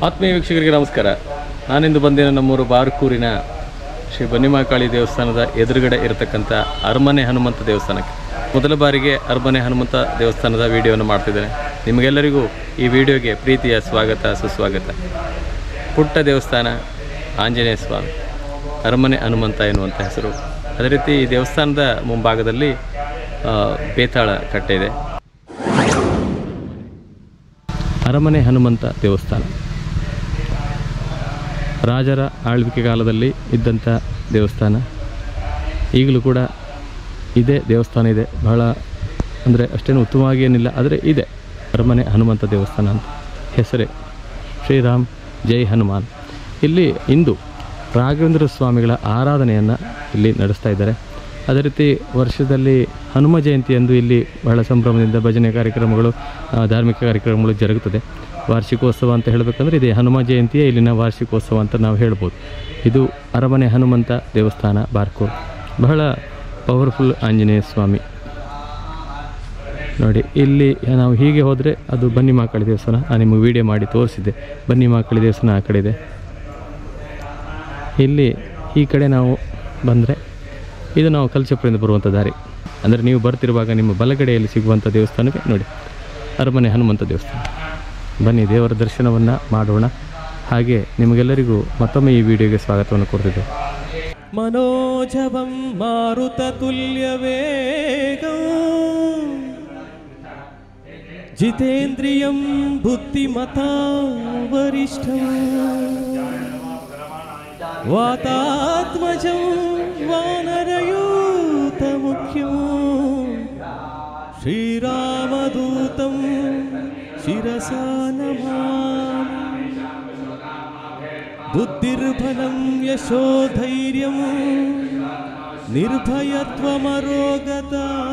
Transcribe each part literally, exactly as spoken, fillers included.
ಆತ್ಮೀಯ ವೀಕ್ಷಕರಿಗೆ ನಮಸ್ಕಾರ. ನಾನಿಂದು ಬಂದಿನ ನಮ್ಮೂರು ಬಾರ್ಕೂರಿನ ಶ್ರೀ ಬನ್ನಿಮಹಾಕಾಳಿ ದೇವಸ್ಥಾನದ ಎದುರುಗಡೆ ಇರತಕ್ಕಂಥ ಅರಮನೆ ಹನುಮಂತ ದೇವಸ್ಥಾನಕ್ಕೆ ಮೊದಲ ಬಾರಿಗೆ ಅರಮನೆ ಹನುಮಂತ ದೇವಸ್ಥಾನದ ವಿಡಿಯೋವನ್ನು ಮಾಡ್ತಿದ್ದೇನೆ. ನಿಮಗೆಲ್ಲರಿಗೂ ಈ ವಿಡಿಯೋಗೆ ಪ್ರೀತಿಯ ಸ್ವಾಗತ ಸುಸ್ವಾಗತ. ಪುಟ್ಟ ದೇವಸ್ಥಾನ, ಆಂಜನೇಯ ಸ್ವಾಮಿ, ಅರಮನೆ ಹನುಮಂತ ಎನ್ನುವಂಥ ಹೆಸರು. ಅದೇ ರೀತಿ ಈ ದೇವಸ್ಥಾನದ ಮುಂಭಾಗದಲ್ಲಿ ಬೇತಾಳ ಕಟ್ಟೆ ಇದೆ. ಅರಮನೆ ಹನುಮಂತ ದೇವಸ್ಥಾನ ರಾಜರ ಆಳ್ವಿಕೆ ಕಾಲದಲ್ಲಿ ಇದ್ದಂಥ ದೇವಸ್ಥಾನ. ಈಗಲೂ ಕೂಡ ಇದೇ ದೇವಸ್ಥಾನ ಇದೆ. ಬಹಳ ಅಂದರೆ ಅಷ್ಟೇನು ಉತ್ತಮವಾಗಿ ಏನಿಲ್ಲ, ಆದರೆ ಇದೆ. ಅರಮನೆ ಹನುಮಂತ ದೇವಸ್ಥಾನ ಅಂತ ಹೆಸರೇ. ಶ್ರೀರಾಮ್ ಜೈ ಹನುಮಾನ್. ಇಲ್ಲಿ ಇಂದು ರಾಘವೇಂದ್ರ ಸ್ವಾಮಿಗಳ ಆರಾಧನೆಯನ್ನು ಇಲ್ಲಿ ನಡೆಸ್ತಾ ಇದ್ದಾರೆ. ಅದೇ ರೀತಿ ವರ್ಷದಲ್ಲಿ ಹನುಮ ಜಯಂತಿಯಂದು ಇಲ್ಲಿ ಬಹಳ ಸಂಭ್ರಮದಿಂದ ಭಜನೆ ಕಾರ್ಯಕ್ರಮಗಳು, ಧಾರ್ಮಿಕ ಕಾರ್ಯಕ್ರಮಗಳು ಜರುಗುತ್ತದೆ. ವಾರ್ಷಿಕೋತ್ಸವ ಅಂತ ಹೇಳಬೇಕಂದ್ರೆ ಇದೆ ಹನುಮ ಜಯಂತಿಯೇ ಇಲ್ಲಿನ ವಾರ್ಷಿಕೋತ್ಸವ ಅಂತ ನಾವು ಹೇಳ್ಬೋದು. ಇದು ಅರಮನೆ ಹನುಮಂತ ದೇವಸ್ಥಾನ ಬಾರ್ಕೂರ್. ಬಹಳ ಪವರ್ಫುಲ್ ಆಂಜನೇಯ ಸ್ವಾಮಿ ನೋಡಿ. ಇಲ್ಲಿ ನಾವು ಹೀಗೆ ಹೋದರೆ ಅದು ಬನ್ನಿಮಹಾಕಾಳಿ ದೇವಸ್ಥಾನ. ನಾನು ನಿಮಗೆ ವಿಡಿಯೋ ಮಾಡಿ ತೋರಿಸಿದ್ದೆ. ಬನ್ನಿಮಹಾಕಾಳಿ ದೇವಸ್ಥಾನ ಆ ಕಡೆ ಇದೆ. ಇಲ್ಲಿ ಈ ಕಡೆ ನಾವು ಬಂದರೆ ಇದು ನಾವು ಕಲ್ಚಪುರದಿಂದ ಬರುವಂಥ ದಾರಿ. ಅಂದರೆ ನೀವು ಬರ್ತಿರುವಾಗ ನಿಮ್ಮ ಬಲಗಡೆಯಲ್ಲಿ ಸಿಗುವಂಥ ದೇವಸ್ಥಾನಕ್ಕೆ ನೋಡಿ ಅರಮನೆ ಹನುಮಂತ ದೇವಸ್ಥಾನ. ಬನ್ನಿ ದೇವರ ದರ್ಶನವನ್ನು ಮಾಡೋಣ. ಹಾಗೆ ನಿಮಗೆಲ್ಲರಿಗೂ ಮತ್ತೊಮ್ಮೆ ಈ ವಿಡಿಯೋಗೆ ಸ್ವಾಗತವನ್ನು ಕೊಡ್ತಿದ್ದೆ. ಮನೋಜವಂ ಮಾರುತ ತುಲ್ಯ ವೇಗಂ ಜಿತೇಂದ್ರಿಯಂ ಬುದ್ಧಿಮತಾಂ ವರಿಷ್ಠಂ ವಾತಾತ್ಮಜಂ ವಾನರಯೂತ ಮುಖ್ಯಂ ಶ್ರೀರಾಮದೂತಂ ಶಿರಸಾ ನಮಾಮಿ. ಬುದ್ಧಿರ್ಬಲಂ ಯಶೋಧೈರ್ಯಂ ನಿರ್ಭಯತ್ವಮರೋಗತ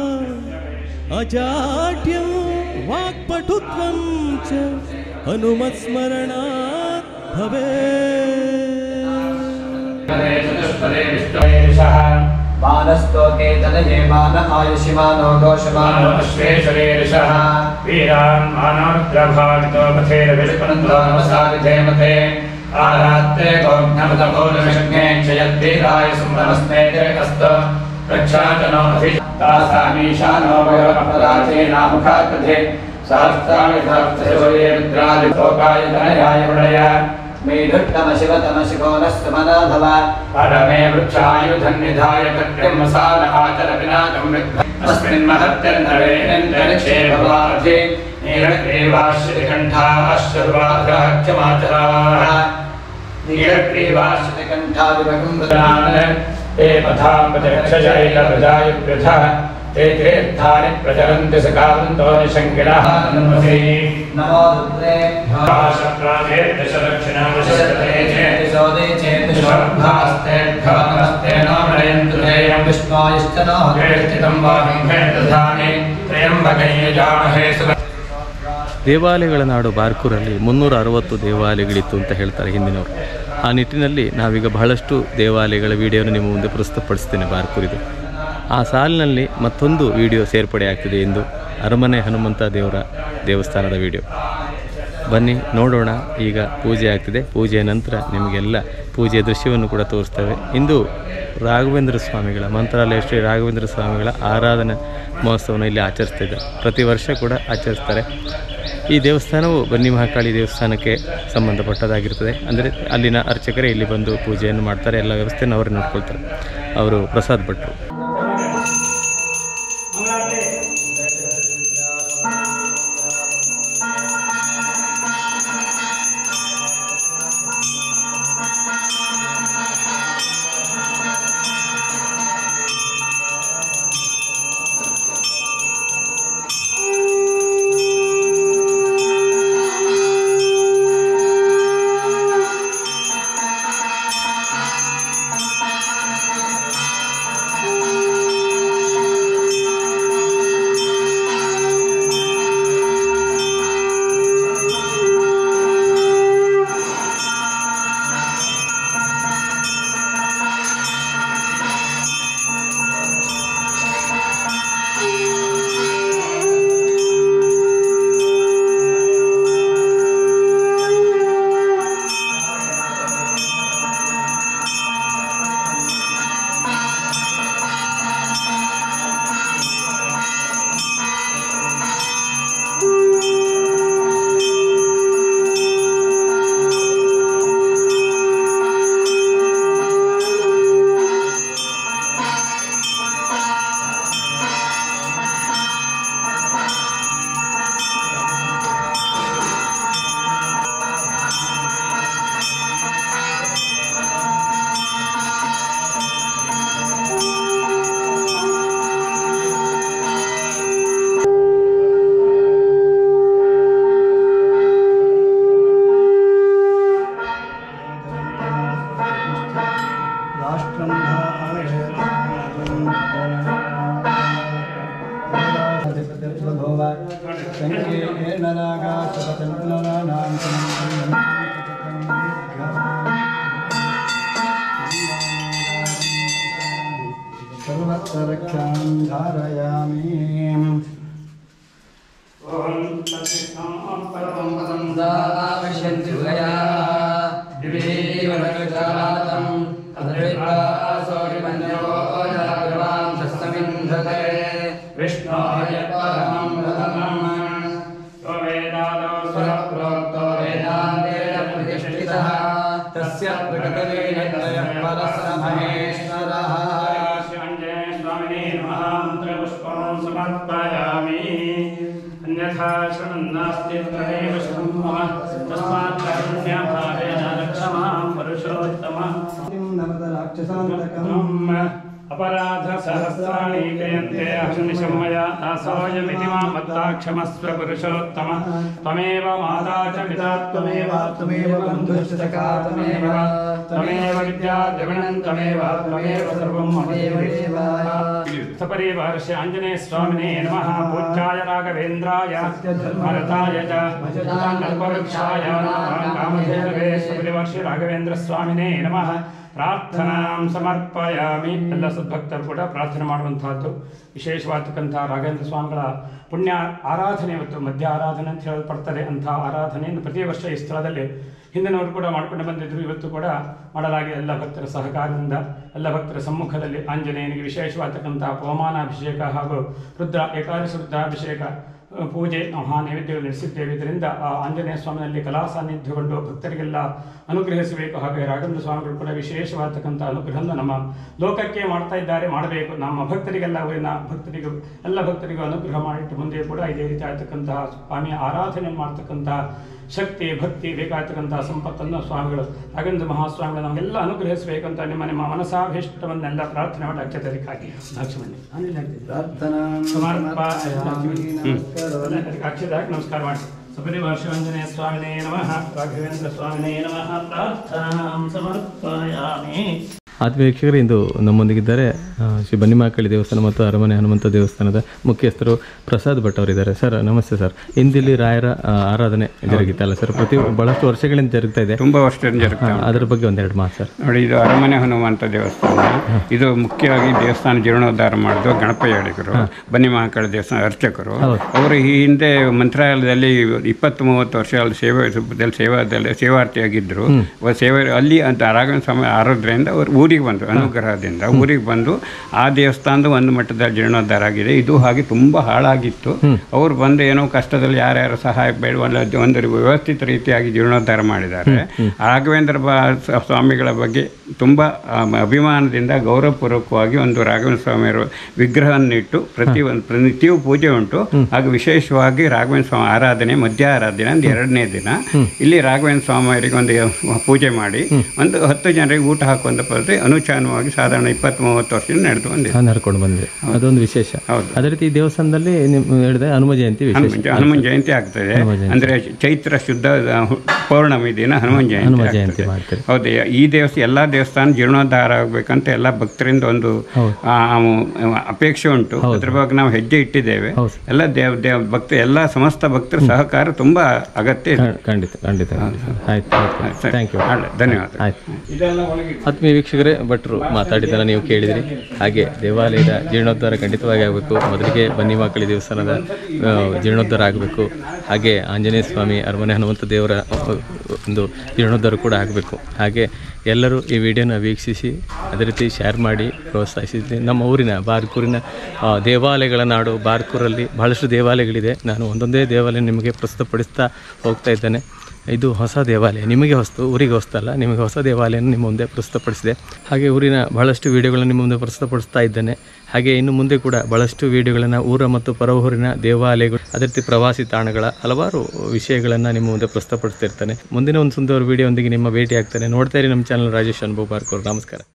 ಅಜಾಡ್ಯಂ ವಾಕ್ಪಟುತ್ವಂ ಚ ಹನುಮತ್ಸ್ಮರಣಾತ್ ಭವೇತ್. ಮಾನಸ್ತೋಕೆ ತನಯೇ ಮಾನ ಆಯುಷಿಮಾನೋ ಘೋಷಮಾನೋ ಅಶ್ವೇಶ್ವರೇರಿಷಃ ವೀರಾನ್ ಮಾನೋದ್ರಭಾವಿತೋ ಪಥೇರ ವಿಷ್ಪನಂದೋ ನಮಸಾರಿಧೇ ಮತೆ ಆರಾತ್ರೆ ಗೌಘ್ನಮತ ಪೌರ್ಣಮಿಷಜ್ಞೇ ಕ್ಷಯದ್ವೀರಾಯ ಸುಮ್ನಮಸ್ಮೇ ಜಗಸ್ತ ಪ್ರಕ್ಷಾಚನೋ ಅಭಿತಾಸಾಮೀಶಾನೋ ಭಗವತ್ಪರಾಜೇ ನಾಮುಖಾಕೃಧೆ ಸಹಸ್ರಾವಿಧಾಪ್ತಶೌರ್ಯೇ ರುದ್ರಾದಿತೋಕಾಯ ತನಯಾಯ ವೃಣಯ ಮೇಧುತ್ತಮ ಶಿವತಮ ಶಿಖೋನಸ್ತಮನಾಭವ ಪರಮೇ ವೃಕ್ಷಾಯುಧಂ ನಿಧಾಯ ಕೃತ್ಯಂ ಮಸಾನ ಆಚರ ಪಿನಾಕಂ ಅಸ್ಮಿನ್ ಮಹತ್ಯರ್ನವೇನೇಂದ್ರಕ್ಷೇ ಭವಾಧಿ ನೀಲಗ್ರೀವಾಶ್ರಿತ ಕಂಠಾಶ್ಚರ್ವಾಘಃ ಕ್ಷಮಾಚರಾಃ ನೀಲಗ್ರೀವಾಶ್ರಿತ ಕಂಠಾದಿವಕುಂಭದಾನ ತೇ ಪಥಾಂ ಪ್ರಜಕ್ಷಜೈಕವೃಜಾಯ ವ್ಯಥಃ ते तीर्थानि प्रचरन्ति सकावन्तो निशङ्किलः नमसे नमो रुद्रे भाषप्राजे दशलक्षणं वशते चेति सोदे चेति शोभास्ते भवनस्ते नमयन्तु तेयं विष्णोयश्च नो वेष्टितं वाहं भेदधानि त्र्यम्बकं यजामहे सुभ. ದೇವಾಲಯಗಳ ನಾಡು ಬಾರ್ಕೂರಲ್ಲಿ ಮುನ್ನೂರ ಅರವತ್ತು ದೇವಾಲಯಗಳಿತ್ತು ಅಂತ ಹೇಳ್ತಾರೆ ಹಿಂದಿನವರು. ಆ ನಿಟ್ಟಿನಲ್ಲಿ ನಾವೀಗ ಬಹಳಷ್ಟು ದೇವಾಲಯಗಳ ವಿಡಿಯೋನ ನಿಮ್ಮ ಮುಂದೆ ಪ್ರಸ್ತುತಪಡಿಸ್ತೇನೆ ಬಾರ್ಕೂರಿದು. ಆ ಸಾಲಿನಲ್ಲಿ ಮತ್ತೊಂದು ವಿಡಿಯೋ ಸೇರ್ಪಡೆ ಆಗ್ತಿದೆ ಎಂದು ಅರಮನೆ ಹನುಮಂತ ದೇವರ ದೇವಸ್ಥಾನದ ವಿಡಿಯೋ. ಬನ್ನಿ ನೋಡೋಣ. ಈಗ ಪೂಜೆ ಆಗ್ತಿದೆ. ಪೂಜೆಯ ನಂತರ ನಿಮಗೆಲ್ಲ ಪೂಜೆಯ ದೃಶ್ಯವನ್ನು ಕೂಡ ತೋರಿಸ್ತೇವೆ. ಇಂದು ರಾಘವೇಂದ್ರ ಸ್ವಾಮಿಗಳ ಮಂತ್ರಾಲಯ ಶ್ರೀ ರಾಘವೇಂದ್ರ ಸ್ವಾಮಿಗಳ ಆರಾಧನಾ ಮಹೋತ್ಸವನ ಇಲ್ಲಿ ಆಚರಿಸ್ತಾ ಇದ್ದಾರೆ. ಪ್ರತಿ ವರ್ಷ ಕೂಡ ಆಚರಿಸ್ತಾರೆ. ಈ ದೇವಸ್ಥಾನವು ಬನ್ನಿಮಹಾಕಾಳಿ ದೇವಸ್ಥಾನಕ್ಕೆ ಸಂಬಂಧಪಟ್ಟದಾಗಿರ್ತದೆ. ಅಂದರೆ ಅಲ್ಲಿನ ಅರ್ಚಕರೇ ಇಲ್ಲಿ ಬಂದು ಪೂಜೆಯನ್ನು ಮಾಡ್ತಾರೆ. ಎಲ್ಲ ವ್ಯವಸ್ಥೆಯನ್ನು ಅವರೇ ನೋಡ್ಕೊಳ್ತಾರೆ. ಅವರು ಪ್ರಸಾದ್ ಭಟ್ರು. Thank you. विश्यन्ति उदयाः दिवीवनकृतातम् अद्रिप्रासोरिमन्यो जागृवां सस्तमिन्धते विष्णोय परमं प्रथमम् यो वेदादो स्वप्रोक्तो वेदान्तेन प्रतिष्ठितः तस्य प्रकृतिर्यः परः महेश्वरः स्वामिने नमः मन्त्रपुष्पं समर्पयामि अन्यथा शृण्वन्नास्ति तदेव शृणु मम तस्मात् कारुण्यभावेन रक्ष मां पुरुषोत्तमः अपराध सहस्राणि क्रियन्ते अहर्निशं मया दासोऽयमिति मां मत्ता क्षमस्व पुरुषोत्तम त्वमेव माता च पिता त्वमेव त्वमेव बन्धुश्च सखा त्वमेव त्वमेव विद्या द्रविणं त्वमेव त्वमेव सर्वं ममेव सपरिवारस्य आञ्जनेय स्वामिने नमः पूज्याय राघवेन्द्राय भरताय च कल्पवृक्षाय कामधेनवे सपरिवारस्य राघवेन्द्र स्वामिने नमः ಪ್ರಾರ್ಥನಾಂ ಸಮರ್ಪಯಾಮಿ. ಎಲ್ಲ ಸದ್ಭಕ್ತರು ಕೂಡ ಪ್ರಾರ್ಥನೆ ಮಾಡುವಂತಹದ್ದು ವಿಶೇಷವಾದಕ್ಕಂಥ ರಾಘವೇಂದ್ರ ಸ್ವಾಮಿಗಳ ಪುಣ್ಯ ಆರಾಧನೆ ಇವತ್ತು ಮಧ್ಯ ಆರಾಧನೆ ಅಂತ ಹೇಳಲ್ಪಡ್ತಾರೆ. ಅಂತಹ ಆರಾಧನೆಯನ್ನು ಪ್ರತಿ ವರ್ಷ ಈ ಸ್ಥಳದಲ್ಲಿ ಹಿಂದಿನವರು ಕೂಡ ಮಾಡ್ಕೊಂಡು ಬಂದಿದ್ರು, ಇವತ್ತು ಕೂಡ ಮಾಡಲಾಗಿದೆ. ಎಲ್ಲ ಭಕ್ತರ ಸಹಕಾರದಿಂದ ಎಲ್ಲ ಭಕ್ತರ ಸಮ್ಮುಖದಲ್ಲಿ ಆಂಜನೇಯನಿಗೆ ವಿಶೇಷವಾದಕ್ಕಂಥ ಪವಮಾನಾಭಿಷೇಕ ಹಾಗೂ ರುದ್ರ ಏಕಾದಶ ರುದ್ರಾಭಿಷೇಕ ಪೂಜೆ ಮಹಾ ನೈವೇದ್ಯಗಳು ನಡೆಸಿದ್ದೇವೆ. ಇದರಿಂದ ಆ ಆಂಜನೇಯ ಸ್ವಾಮಿನಲ್ಲಿ ಕಲಾ ಸಾನ್ನಿಧ್ಯಗೊಂಡು ಭಕ್ತರಿಗೆಲ್ಲ ಅನುಗ್ರಹಿಸಬೇಕು. ಹಾಗೆ ರಾಘವೇಂದ್ರ ಸ್ವಾಮಿಗಳು ಕೂಡ ವಿಶೇಷವಾದಕ್ಕಂಥ ಅನುಗ್ರಹವನ್ನು ನಮ್ಮ ಲೋಕಕ್ಕೆ ಮಾಡ್ತಾ ಇದ್ದಾರೆ, ಮಾಡಬೇಕು. ನಮ್ಮ ಭಕ್ತರಿಗೆಲ್ಲ ಊರಿನ ಭಕ್ತರಿಗೂ ಎಲ್ಲ ಭಕ್ತರಿಗೂ ಅನುಗ್ರಹ ಮಾಡಿಟ್ಟು ಮುಂದೆ ಕೂಡ ಇದೇ ರೀತಿ ಆಗ್ತಕ್ಕಂತಹ ಸ್ವಾಮಿಯ ಆರಾಧನೆ ಮಾಡ್ತಕ್ಕಂತಹ ಶಕ್ತಿ ಭಕ್ತಿ ಬೇಕಾಗ್ತಕ್ಕಂತಹ ಸಂಪತ್ತನ್ನು ಸ್ವಾಮಿಗಳು ರಾಘವೇಂದ್ರ ಮಹಾಸ್ವಾಮಿಗಳು ನಮಗೆಲ್ಲ ಅನುಗ್ರಹಿಸಬೇಕಂತ ನಿಮ್ಮ ನಿಮ್ಮ ಮನಸಾಭೀಷ್ಟವನ್ನೆಲ್ಲ ಪ್ರಾರ್ಥನೆ ಮಾಡಿ ಅಕ್ಷತರಿಕಾಗಿ ಅಕ್ಷತಾಗಿ ನಮಸ್ಕಾರ ಮಾಡಿ. ಸಪರಿವಾರ ಆಂಜನೇಯ ಸ್ವಾಮಿನೇ ನಮಃ, ರಾಘವೇಂದ್ರ ಸ್ವಾಮಿನೇ ನಮಃ. ಪ್ರಾರ್ಥನಾಂ ಸಮರ್ಪಯಾಮಿ. ಆತ್ಮೀಯ ವೀಕ್ಷಕರು, ಇಂದು ನಮ್ಮೊಂದಿಗಿದ್ದಾರೆ ಶ್ರೀ ಬನ್ನಿಮಾಕಳಿ ದೇವಸ್ಥಾನ ಮತ್ತು ಅರಮನೆ ಹನುಮಂತ ದೇವಸ್ಥಾನದ ಮುಖ್ಯಸ್ಥರು ಪ್ರಸಾದ್ ಭಟ್ ಅವರಿದ್ದಾರೆ. ಸರ್ ನಮಸ್ತೆ ಸರ್. ಇಂದಿಲ್ಲಿ ರಾಯರ ಆರಾಧನೆ ಜರುಗಿತ್ತಲ್ಲ ಸರ್, ಪ್ರತಿ ಬಹಳಷ್ಟು ವರ್ಷಗಳಿಂದ ಜರುಗ್ತಾ ಇದೆ, ತುಂಬ ವರ್ಷದಿಂದ ಜರುಗ್ತಾ. ಅದ್ರ ಬಗ್ಗೆ ಒಂದೆರಡು ಮಾತು ಸರ್. ನೋಡಿ, ಇದು ಅರಮನೆ ಹನುಮಂತ ದೇವಸ್ಥಾನ. ಇದು ಮುಖ್ಯವಾಗಿ ದೇವಸ್ಥಾನ ಜೀರ್ಣೋದ್ಧಾರ ಮಾಡಿದ್ರು ಗಣಪಯ್ಯ ಅಡಿಗರು, ಬನ್ನಿಮಾಕಳಿ ದೇವಸ್ಥಾನ ಅರ್ಚಕರು. ಅವರು ಈ ಹಿಂದೆ ಮಂತ್ರಾಲಯದಲ್ಲಿ ಇಪ್ಪತ್ತು ಮೂವತ್ತು ವರ್ಷ ಅಲ್ಲಿ ಸೇವೆ ಸೇವಾದಲ್ಲಿ ಸೇವಾರ್ಥಿಯಾಗಿದ್ದರು. ಸೇವೆ ಅಲ್ಲಿ ಅಂತ ರಾಘವೇಂದ್ರ ಸ್ವಾಮಿ ಆರಾಧನೆಯಿಂದ ಅವರು ಊರಿಗೆ ಬಂದರು, ಅನುಗ್ರಹದಿಂದ ಊರಿಗೆ ಬಂದು ಆ ದೇವಸ್ಥಾನದ ಒಂದು ಮಟ್ಟದಲ್ಲಿ ಜೀರ್ಣೋದ್ಧಾರ ಆಗಿದೆ. ಇದು ಹಾಗೆ ತುಂಬ ಹಾಳಾಗಿತ್ತು. ಅವರು ಬಂದು ಏನೋ ಕಷ್ಟದಲ್ಲಿ ಯಾರ್ಯಾರು ಸಹಾಯ ಬೇಡ ಒಂದು ವ್ಯವಸ್ಥಿತ ರೀತಿಯಾಗಿ ಜೀರ್ಣೋದ್ಧಾರ ಮಾಡಿದ್ದಾರೆ. ರಾಘವೇಂದ್ರ ಸ್ವಾಮಿಗಳ ಬಗ್ಗೆ ತುಂಬ ಅಭಿಮಾನದಿಂದ ಗೌರವಪೂರ್ವಕವಾಗಿ ಒಂದು ರಾಘವೇಂದ್ರ ಸ್ವಾಮಿಯವರು ವಿಗ್ರಹವನ್ನಿಟ್ಟು ಪ್ರತಿ ಒಂದು ಪ್ರತಿಯೂ ಪೂಜೆ ಉಂಟು. ಹಾಗೂ ವಿಶೇಷವಾಗಿ ರಾಘವೇಂದ್ರ ಸ್ವಾಮಿ ಆರಾಧನೆ ಮಧ್ಯ ಆರಾಧನೆ ಒಂದು ಎರಡನೇ ದಿನ ಇಲ್ಲಿ ರಾಘವೇಂದ್ರ ಸ್ವಾಮಿಯವರಿಗೆ ಒಂದು ಪೂಜೆ ಮಾಡಿ ಒಂದು ಹತ್ತು ಜನರಿಗೆ ಊಟ ಹಾಕುವಂಥ ಪದ್ಧತಿ ಅನುಚಾನವಾಗಿ ಸಾಧಾರಣ ಇಪ್ಪತ್ತ್ ಮೂವತ್ತು ವರ್ಷದಿಂದ ನಡೆದು ಬಂದಿದೆ, ನಡ್ಕೊಂಡು ಬಂದಿದೆ. ಅದೊಂದು ವಿಶೇಷ. ಹೌದು. ಅದೇ ರೀತಿ ಈ ದೇವಸ್ಥಾನದಲ್ಲಿ ಹೇಳಿದೆ ಹನುಮ ಜಯಂತಿ ಹನುಮನ್ ಜಯಂತಿ ಆಗ್ತದೆ. ಅಂದ್ರೆ ಚೈತ್ರ ಶುದ್ಧ ಪೌರ್ಣಮಿ ದಿನ ಹನುಮನ್ ಜಯಂತಿ ಆಗ್ತದೆ. ಹೌದು. ಈ ದೇವಸ್ಥಾನ ಎಲ್ಲಾ ದೇವಸ್ಥಾನ ಜೀರ್ಣೋದ್ಧಾರ ಆಗ್ಬೇಕಂತ ಎಲ್ಲ ಭಕ್ತರಿಂದ ಒಂದು ಅಪೇಕ್ಷೆ ಉಂಟು. ಅದ್ರ ಬಗ್ಗೆ ನಾವು ಹೆಜ್ಜೆ ಇಟ್ಟಿದ್ದೇವೆ. ಎಲ್ಲ ದೇವ ದೇವ ಭಕ್ತ ಎಲ್ಲ ಸಮಸ್ತ ಭಕ್ತರ ಸಹಕಾರ ತುಂಬಾ ಅಗತ್ಯ. ಖಂಡಿತ ಖಂಡಿತ. ಆಯ್ತು, ಥ್ಯಾಂಕ್ ಯು, ಧನ್ಯವಾದ. ಆಯ್ತು. ಆತ್ಮೀಯ ವೀಕ್ಷಕರೇ, ಭಟ್ರು ಮಾತಾಡಿದ್ದನ್ನು ನೀವು ಕೇಳಿದಿರಿ. ಹಾಗೆ ದೇವಾಲಯದ ಜೀರ್ಣೋದ್ಧಾರ ಖಂಡಿತವಾಗಿ ಆಗಬೇಕು. ಮೊದಲಿಗೆ ಬನ್ನಿಮಾಕಳಿ ದೇವಸ್ಥಾನದ ಜೀರ್ಣೋದ್ಧಾರ ಆಗಬೇಕು. ಹಾಗೆ ಆಂಜನೇಯ ಸ್ವಾಮಿ ಅರಮನೆ ಹನುಮಂತ ದೇವರ ಒಂದು ಜೀರ್ಣೋದ್ಧಾರ ಕೂಡ ಆಗಬೇಕು. ಹಾಗೆ ಎಲ್ಲರೂ ಈ ವಿಡಿಯೋನ ವೀಕ್ಷಿಸಿ ಅದೇ ರೀತಿ ಶೇರ್ ಮಾಡಿ ಪ್ರೋತ್ಸಾಹಿಸಿದ್ದೆ. ನಮ್ಮ ಊರಿನ ಬಾರ್ಕೂರಿನ ದೇವಾಲಯಗಳ ನಾಡು ಬಾರ್ಕೂರಲ್ಲಿ ಬಹಳಷ್ಟು ದೇವಾಲಯಗಳಿದೆ. ನಾನು ಒಂದೊಂದೇ ದೇವಾಲಯ ನಿಮಗೆ ಪ್ರಸ್ತುತಪಡಿಸ್ತಾ ಹೋಗ್ತಾ ಇದ್ದೇನೆ. ಇದು ಹೊಸ ದೇವಾಲಯ, ನಿಮಗೆ ಹೊಸ್ತು, ಊರಿಗೆ ಹೊಸ್ತಲ್ಲ, ನಿಮಗೆ ಹೊಸ ದೇವಾಲಯನ ನಿಮ್ಮ ಮುಂದೆ ಪ್ರಸ್ತುತಪಡಿಸಿದೆ. ಹಾಗೆ ಊರಿನ ಬಹಳಷ್ಟು ವಿಡಿಯೋಗಳನ್ನು ನಿಮ್ಮ ಮುಂದೆ ಪ್ರಸ್ತುತಪಡಿಸ್ತಾ ಇದ್ದೇನೆ. ಹಾಗೆ ಇನ್ನು ಮುಂದೆ ಕೂಡ ಬಹಳಷ್ಟು ವಿಡಿಯೋಗಳನ್ನು ಊರ ಮತ್ತು ಪರವೂರಿನ ದೇವಾಲಯಗಳು ಅದೇ ರೀತಿ ಪ್ರವಾಸಿ ತಾಣಗಳ ಹಲವಾರು ವಿಷಯಗಳನ್ನು ನಿಮ್ಮ ಮುಂದೆ ಪ್ರಸ್ತುತಪಡಿಸ್ತಿರ್ತಾನೆ. ಮುಂದಿನ ಒಂದು ಸುಂದರ ವಿಡಿಯೋ ಒಂದಿಗೆ ನಿಮ್ಮ ಭೇಟಿ ಆಗ್ತಾನೆ. ನೋಡ್ತಾ ಇರಿ ನಮ್ಮ ಚಾನಲ್ ರಾಜೇಶ್ ಅನುಭವ್ ಬಾರ್ಕೂರ್. ನಮಸ್ಕಾರ.